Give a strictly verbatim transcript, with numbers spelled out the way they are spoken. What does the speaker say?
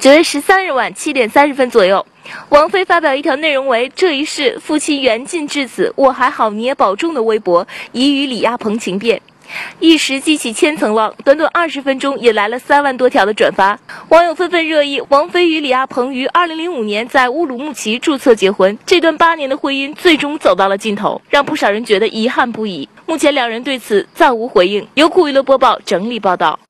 九月十三日晚七点三十分左右，王菲发表一条内容为“这一世夫妻缘尽至此，我还好你也保重”的微博，已与李亚鹏情变，一时激起千层浪，短短二十分钟引来了三万多条的转发。网友纷纷热议王菲与李亚鹏于二零零五年在乌鲁木齐注册结婚，这段八年的婚姻最终走到了尽头，让不少人觉得遗憾不已。目前两人对此暂无回应。优酷娱乐播报整理报道。